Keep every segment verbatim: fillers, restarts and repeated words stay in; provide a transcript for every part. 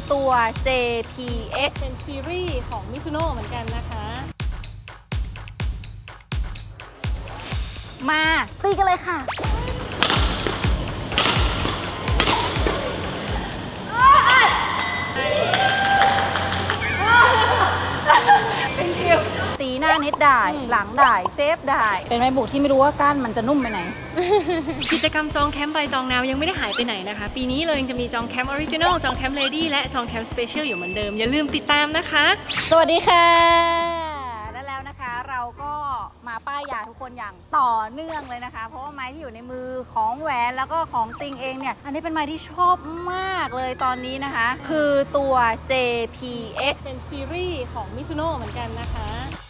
ตัว เจ พี เอ็กซ์เป็นซีรีส์ของ Mizuno เหมือนกันนะคะมาตีกันเลยค่ะตีหน้าเน็ตได้หลังได้เซฟได้เป็นไม้บุกที่ไม่รู้ว่าก้านมันจะนุ่มไปไหนกิจกรรมจองแคมป์ใบจองนาวยังไม่ได้หายไปไหนนะคะปีนี้เลยยังจะมีจองแคมป์ออริจินอลจองแคมป์เลดี้และจองแคมป์สเปเชียลอยู่เหมือนเดิมอย่าลืมติดตามนะคะสวัสดีค่ะและแล้วนะคะเราก็มาป้ายยาทุกคนอย่างต่อเนื่องเลยนะคะเพราะว่าไม้ที่อยู่ในมือของแหวนแล้วก็ของติงเองเนี่ยอันนี้เป็นไม้ที่ชอบมากเลยตอนนี้นะคะคือตัว เจ พี เอ็กซ์เป็นซีรีส์ของ Mizuno เหมือนกันนะคะ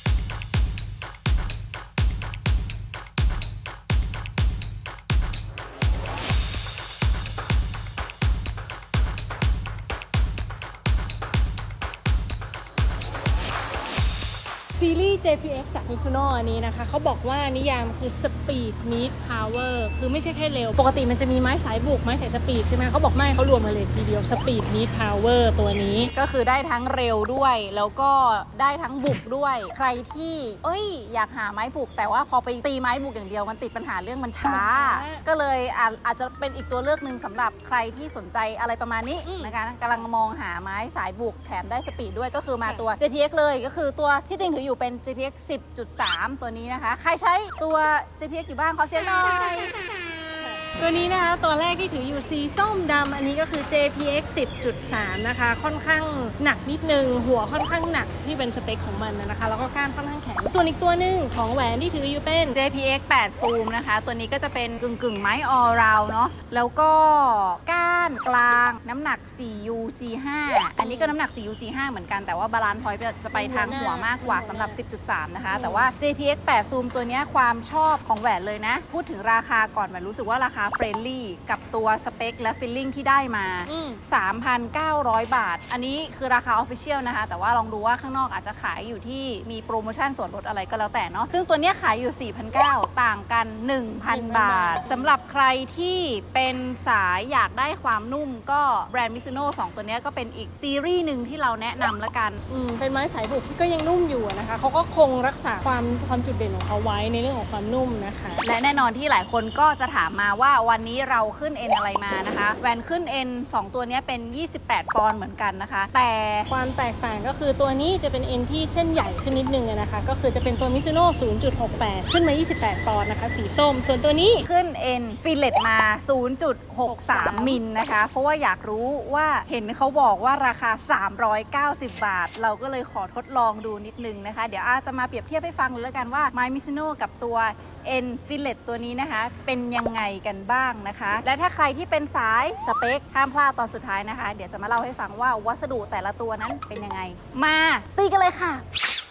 ซีรีส์ เจ พี เอ็กซ์ จาก Mizuno อันนี้นะคะเขาบอกว่านิยามคือ Speed Meet Power คือไม่ใช่แค่เร็วปกติมันจะมีไม้สายบุกไม้สายสปีดใช่ไหมเขาบอกไม่เขารวมมาเลยทีเดียว Speed Meet Power ตัวนี้ก็คือได้ทั้งเร็วด้วยแล้วก็ได้ทั้งบุกด้วยใครที่เอ้ยอยากหาไม้บุกแต่ว่าพอไปตีไม้บุกอย่างเดียวมันติดปัญหาเรื่องมันช้าก็เลยอาจจะเป็นอีกตัวเลือกหนึ่งสำหรับใครที่สนใจอะไรประมาณนี้นะคะกำลังมองหาไม้สายบุกแถมได้สปีดด้วยก็คือมาตัว เจ พี เอ็กซ์ เลยก็คือตัวที่ติงถืออยู่เป็น เจ พี เอ็กซ์ สิบจุดสาม ตัวนี้นะคะใครใช้ตัว เจ พี เอ็กซ์ อยู่บ้างขอเสียงหน่อยตัวนี้นะคะตัวแรกที่ถืออยู่สีส้มดำอันนี้ก็คือ เจ พี เอ็กซ์ สิบจุดสาม นะคะค่อนข้างหนักนิดนึงหัวค่อนข้างหนักที่เป็นสเปคของมันนะคะแล้วก็ก้านค่อนข้างแข็งตัวอีกตัวหนึ่งของแหวนที่ถืออยู่เป็นเจ พี เอ็กซ์ แปด ซูมนะคะตัวนี้ก็จะเป็นกึ่งกึ่งไม้ออราวเนาะแล้วก็ก้านกลางน้ำหนัก สี่ ยู จี ห้า อันนี้ก็น้ำหนัก สี่ ยู จี ห้า เหมือนกันแต่ว่าบาลานซ์พอยต์จะไปทางหัวมากกว่าสำหรับ สิบจุดสาม นะคะแต่ว่า เจ พี เอ็กซ์ แปด ซูมตัวนี้ความชอบของแหวนเลยนะพูดถึงราคาก่อนแหวนรู้สึกว่าราคาเฟรนลี่กับตัวสเปคและฟิลลิ่งที่ได้มา สามพันเก้าร้อย บาทอันนี้คือราคา Official นะคะแต่ว่าลองดูว่าข้างนอกอาจจะขายอยู่ที่มีโปรโมชั่นส่วนลดอะไรก็แล้วแต่เนาะซึ่งตัวนี้ขายอยู่ สี่พันเก้าร้อย ต่างกัน หนึ่งพัน บาทสำหรับใครที่เป็นสายอยากได้ความนุ่มก็แบรนด์ Mizuno สองตัวนี้ก็เป็นอีกซีรีส์หนึ่งที่เราแนะนำละกันอืมเป็นไม้สายบุกที่ก็ยังนุ่มอยู่นะคะเขาก็คงรักษาความความจุดเด่นของเขาไว้ในเรื่องของความนุ่มนะคะและแน่นอนที่หลายคนก็จะถามมาว่าวันนี้เราขึ้นเอ็นอะไรมานะคะแหวนขึ้นเอ็นสองตัวนี้เป็นยี่สิบแปดปอนด์เหมือนกันนะคะแต่ความแตกต่างก็คือตัวนี้จะเป็นเอ็นที่เส้นใหญ่ขึ้นนิดนึงนะคะก็คือจะเป็นตัว Mizuno ศูนย์จุดหกแปด ขึ้นมายี่สิบแปดปอนด์นะคะสีส้มส่วนตัวนี้ขึ้นเอ็นฟิลเลตมา ศูนย์จุดหกสาม มิลนะคะเพราะว่าอยากรู้ว่าเห็นเขาบอกว่าราคาสามร้อยเก้าสิบบาทเราก็เลยขอทดลองดูนิดนึงนะคะเดี๋ยวอาจจะมาเปรียบเทียบให้ฟังเลยแล้วกันว่าไม้ Mizuno กับตัวเอ็นฟิลเลตตัวนี้นะคะเป็นยังไงกันบ้างนะคะและถ้าใครที่เป็นสายสเปคห้ามพลาดตอนสุดท้ายนะคะเดี๋ยวจะมาเล่าให้ฟังว่าวัสดุแต่ละตัวนั้นเป็นยังไงมาตีกันเลยค่ะ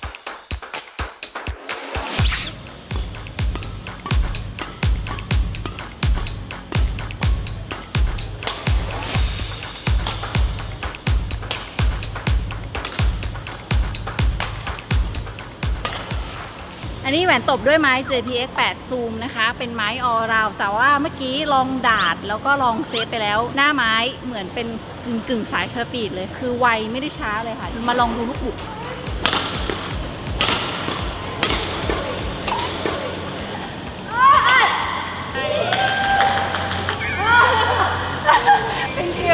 อันนี้แหวนตบด้วยไม้ เจ พี เอ็กซ์ แปด ซูมนะคะเป็นไม้ออราวแต่ว่าเมื่อกี้ลองดาดแล้วก็ลองเซตไปแล้วหน้าไม้เหมือนเป็นกึ่งกึ่งสายสปีดเลยคือไวไม่ได้ช้าเลยค่ะมาลองดูลูกบุกเป็นคิว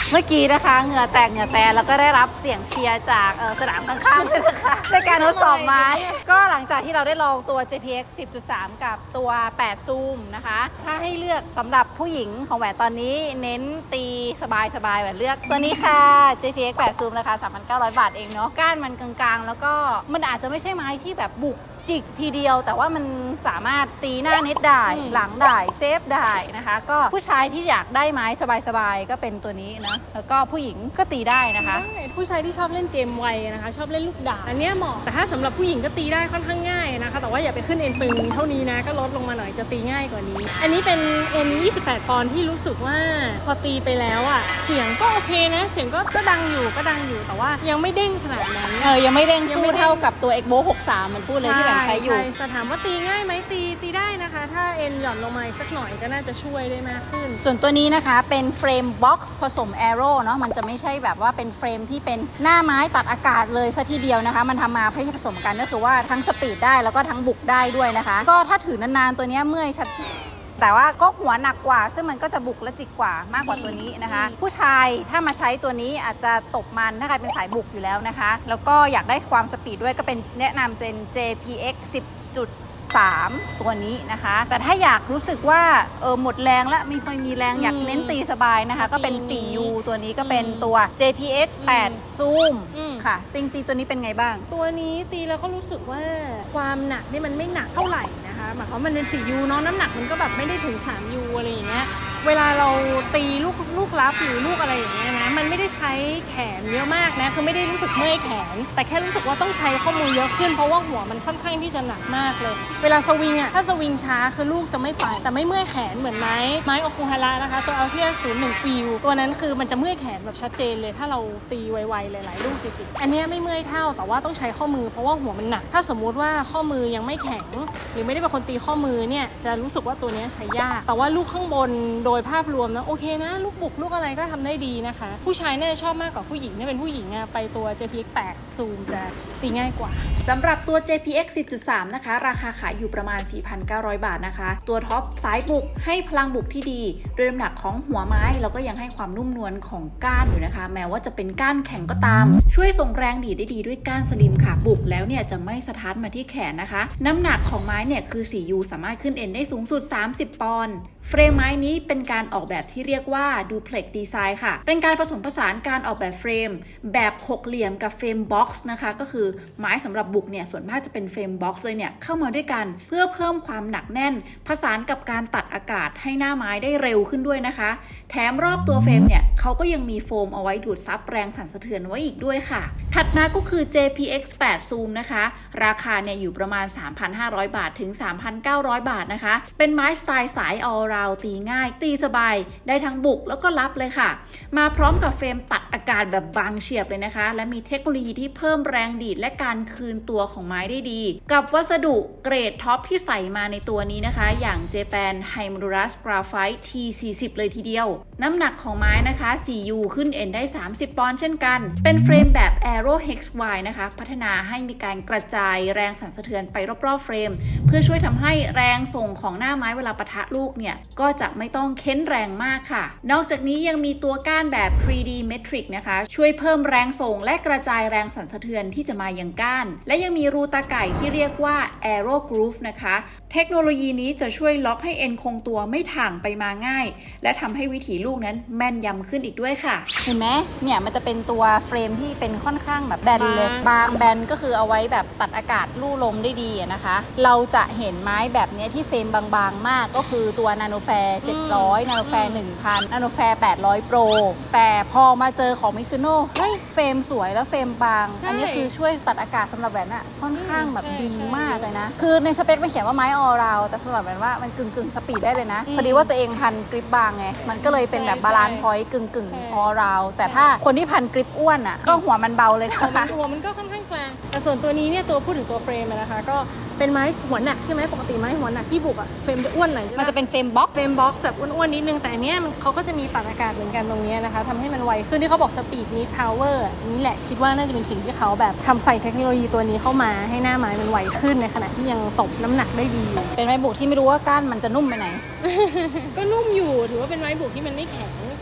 เมื่อกี้นะคะเหงื่อแตกเหงื่อแตกแล้วก็ได้รับเสียงเชียร์จากสนามข้างๆเลยนะคะในการทดสอบไม้ก็หลังจากที่เราได้ลองตัว เจ พี เอ็กซ์ สิบจุดสาม กับตัวแปดซูมนะคะถ้าให้เลือกสำหรับผู้หญิงของแหวนตอนนี้เน้นตีสบายๆแหวนเลือกตัวนี้ค่ะ เจ พี เอ็กซ์ แปดซูมราคา สามพันเก้าร้อย บาทเองเนาะก้านมันกลางๆแล้วก็มันอาจจะไม่ใช่ไม้ที่แบบบุกจิกทีเดียวแต่ว่ามันสามารถตีหน้าเน็ตได้หลังได้เซฟได้นะคะก็ผู้ชายที่อยากได้ไม้สบายๆก็เป็นตัวนี้นะแล้วก็ผู้หญิงก็ตีได้นะคะผู้ชายที่ชอบเล่นเกมไวนะคะชอบเล่นลูกดาบอันนี้เหมาะแต่ถ้าสำหรับผู้หญิงก็ตีได้ค่อนข้างง่ายนะคะแต่ว่าอย่าไปขึ้นเอ็นตึงเท่านี้นะก็ลดลงมาหน่อยจะตีง่ายกว่านี้อันนี้เป็นเอ็นยี่สิบแปดปอนด์ที่รู้สึกว่าพอตีไปแล้วอ่ะเสียงก็โอเคนะเสียงก็ก็ดังอยู่ก็ดังอยู่แต่ว่ายังไม่เด้งขนาดนั้นเออยังไม่เด้งสู้เท่ากับตัว เอ็กโบ หกสิบสามมันพูดเลยที่แบบใช้อยู่แต่ถามว่าตีง่ายไหมตีตีได้นะคะถ้าเอ็นหย่อนลงมาสักหน่อยก็น่าจะช่วยได้มากขึ้นส่วนตัวนี้นะคะเป็นเฟรมบ็อกซ์ผสมแอโร่เนาะมันจะไม่ใช่แบบว่าเป็นเฟรมที่เป็นหน้าไม้ตัดอากาศเลยซะทีเดียวนะคะมันทำมาเพื่อผสมกันก็คือว่าทั้งสปีดได้แล้วก็ทั้งบุกได้ด้วยนะคะก็ถ้าถือนานๆตัวนี้เมื่อยชัดแต่ว่าก็หัวหนักกว่าซึ่งมันก็จะบุกและจิกกว่ามากกว่าตัวนี้นะคะผู้ชายถ้ามาใช้ตัวนี้อาจจะตบมันถ้าใครเป็นสายบุกอยู่แล้วนะคะแล้วก็อยากได้ความสปีดด้วยก็เป็นแนะนำเป็น เจ พี เอ็กซ์ สิบจุดสาม ตัวนี้นะคะแต่ถ้าอยากรู้สึกว่าเออหมดแรงและมีพอมีแรงอยากเน้นตีสบายนะคะก็เป็น โฟร์ ยู ตัวนี้ก็เป็นตัว เจ พี เอ็กซ์ แปด ซูมค่ะติงตีตัวนี้เป็นไงบ้างตัวนี้ตีแล้วก็รู้สึกว่าความหนักนี่มันไม่หนักเท่าไหร่นะคะหมายความมันเป็น โฟร์ ยู เนาะน้ำหนักมันก็แบบไม่ได้ถึง สาม ยู อะไรอย่างเงี้ยเวลาเราตีลูกลูกลับหรือลูกอะไรอย่างเงี้ยนะมันไม่ได้ใช้แขนเยอะมากนะคือไม่ได้รู้สึกเมื่อยแขนแต่แค่รู้สึกว่าต้องใช้ข้อมือเยอะขึ้นเพราะว่าหัวมันค่อนข้างที่จะหนักมากเลยเวลาสวิงอ่ะถ้าสวิงช้าคือลูกจะไม่ไปแต่ไม่เมื่อยแขนเหมือนไม้ไม้โอคุฮาระนะคะตัวเอาเทียศูนย์หนึ่งฟิลตัวนั้นคือมันจะเมื่อยแขนแบบชัดเจนเลยถ้าเราตีไวๆหลายๆลูกติดๆอันนี้ไม่เมื่อยเท่าแต่ว่าต้องใช้ข้อมือเพราะว่าหัวมันหนักถ้าสมมุติว่าข้อมือยังไม่แข็งหรือไม่ได้เป็นคนตีข้อมือเนี่ยจะรู้สึกว่าตัวนี้ใช้ยากแต่ว่าลูกข้างบนโดยภาพรวมนะโอเคนะลูกบุกลูกอะไรก็ทำได้ดีนะคะผู้ชายน่าจะชอบมากกว่าผู้หญิงถ้าเป็นผู้หญิงอะไปตัว เจ พี เอ็กซ์ แปด ซูมจะตีง่ายกว่าสำหรับตัว เจ พี เอ็กซ์ สิบจุดสาม นะคะราคาขายอยู่ประมาณ สี่พันเก้าร้อย บาทนะคะตัวท็อปสายบุกให้พลังบุกที่ดีด้วยน้ำหนักของหัวไม้แล้วก็ยังให้ความนุ่มนวลของก้านอยู่นะคะแม้ว่าจะเป็นก้านแข็งก็ตามช่วยส่งแรงดีดได้ดีด้วยก้านสลิมค่ะบุกแล้วเนี่ยจะไม่สะท้านมาที่แขนนะคะน้ำหนักของไม้เนี่ยคือ โฟร์ ยู สามารถขึ้นเอ็นได้สูงสุดสามสิบปอนด์เฟรมไม้นี้เป็นการออกแบบที่เรียกว่าดูเพล็กดีไซน์ค่ะเป็นการผสมผสานการออกแบบเฟรมแบบหกเหลี่ยมกับเฟรมบ็อกซ์นะคะก็คือไม้สำหรับบุกเนี่ยส่วนมากจะเป็นเฟรมบ็อกซ์เลยเนี่ยเข้ามาด้วยกันเพื่อเพิ่มความหนักแน่นผสานกับการตัดอากาศให้หน้าไม้ได้เร็วขึ้นด้วยนะคะแถมรอบตัวเฟรมเนี่ยเขาก็ยังมีโฟมเอาไว้ดูดซับแรงสั่นสะเทือนไว้อีกด้วยค่ะถัดมาก็คือ เจ พี เอ็กซ์ แปด ซูมนะคะราคาเนี่ยอยู่ประมาณ สามพันห้าร้อย บาทถึง สามพันเก้าร้อย บาทนะคะเป็นไม้สไตล์สาย all round ตีง่ายตีสบายได้ทั้งบุกแล้วก็รับเลยค่ะมาพร้อมกับเฟรมตัดอากาศแบบบางเฉียบเลยนะคะและมีเทคโนโลยีที่เพิ่มแรงดีดและการคืนตัวของไม้ได้ดีกับวัสดุเกรดท็อปที่ใส่มาในตัวนี้นะคะอย่าง Japan Hymodulus Graphite ที สี่สิบ เลยทีเดียวน้ำหนักของไม้นะคะ โฟร์ ยู ขึ้นเอ็นได้สามสิบปอนด์เช่นกันเป็นเฟรมแบบ Aero Hex Y นะคะพัฒนาให้มีการกระจายแรงสั่นสะเทือนไปรอบๆเฟรมเพื่อช่วยทำให้แรงส่งของหน้าไม้เวลาปะทะลูกเนี่ยก็จะไม่ต้องเค้นแรงมากค่ะนอกจากนี้ยังมีตัวก้านแบบ ทรี ดี Metric นะคะช่วยเพิ่มแรงส่งและกระจายแรงสั่นสะเทือนที่จะมายังก้านและยังมีรูตาไก่ที่เรียกว่า Aero Groove นะคะเทคโนโลยีนี้จะช่วยล็อกให้เอ็นคงตัวไม่ถ่างไปมาง่ายและทำให้วิถีลูกนั้นแม่นยำขึ้นอีกด้วยค่ะเห็นไหมเนี่ยมันจะเป็นตัวเฟรมที่เป็นค่อนข้างแบบแบนเลยบางแบนก็คือเอาไว้แบบตัดอากาศลู่ลมได้ดีนะคะเราจะเห็นไม้แบบนี้ที่เฟรมบางๆมากก็คือตัวนาโนแฟร์เจ็ดร้อยนาโนแฟร์หนึ่งพันนาโนแฟร์แปดร้อยโปรแต่พอมาเจอของมิซูโน่เฮ้ยเฟรมสวยแล้วเฟรมบางอันนี้คือช่วยตัดอากาศสำหรับแหวนอะค่อนข้างแบบดีมากเลยนะคือในสเปคมันเขียนว่าไม้ออราวแต่สำหรับแหวนว่ามันกึ่งกึ่งสปีดได้เลยนะพอดีว่าตัวเองพันกริปบางไงมันก็เลยเป็นแบบบาลานซ์พอยต์กึ่งกึ่งออราวแต่ถ้าคนที่พันกริปอ้วนอะก็หัวมันเบาเลยนะคะหัวมันก็ค่อนข้างกลางแต่ส่วนตัวนี้เนี่ยตัวพูดถึงตัวเฟรมนะคะก็เป็นไม้หัวหนักใช่ไหมปกติไม้หัวหนักที่บุกอะเฟรมจะอ้วนหน่อยมันจะเป็นเฟรมบ็อกเฟรมบ็อกแบบอ้วนๆนิดนึงแต่อันเนี้ยมันเขาก็จะมีตัดอากาศเหมือนกันตรงนี้นะคะทำให้มันไวขึ้นที่เขาบอกสปีดนี้พาวเวอร์นี่แหละคิดว่าน่าจะเป็นสิ่งที่เขาแบบทำใส่เทคโนโลยีตัวนี้เข้ามาให้หน้าไม้มันไวขึ้นในขณะที่ยังตบน้ำหนักได้ดีเป็นไม้บุกที่ไม่รู้ว่าก้านมันจะนุ่มไปไหนก็นุ่มอยู่ถือว่าเป็นไม้บุกที่มันไม่แข็ง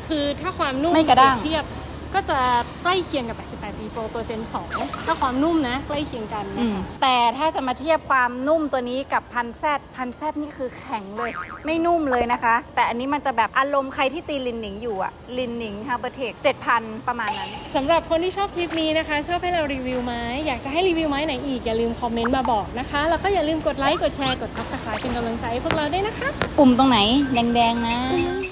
คือถ้าความนุ่มไม่กระด้างเทียบก็จะใกล้เคียงกับแปดสิบแปด P Pro ตัว Gen สองถ้าความนุ่มนะใกล้เคียงกันนะคะแต่ถ้าจะมาเทียบความนุ่มตัวนี้กับพันแซดพันแซดนี่คือแข็งเลยไม่นุ่มเลยนะคะแต่อันนี้มันจะแบบอารมณ์ใครที่ตีลินหนิงอยู่อะลินหนิงฮาร์เบอร์เทคเจ็ดพันประมาณนั้นสำหรับคนที่ชอบคลิปนี้นะคะชอบให้เรารีวิวไม้อยากจะให้รีวิวไม้ไหนอีกอย่าลืมคอมเมนต์มาบอกนะคะแล้วก็อย่าลืมกดไลค์กดแชร์กด ซับสไครบ์ เป็นกำลังใจให้พวกเราด้วยนะคะปุ่มตรงไหนแดงๆนะ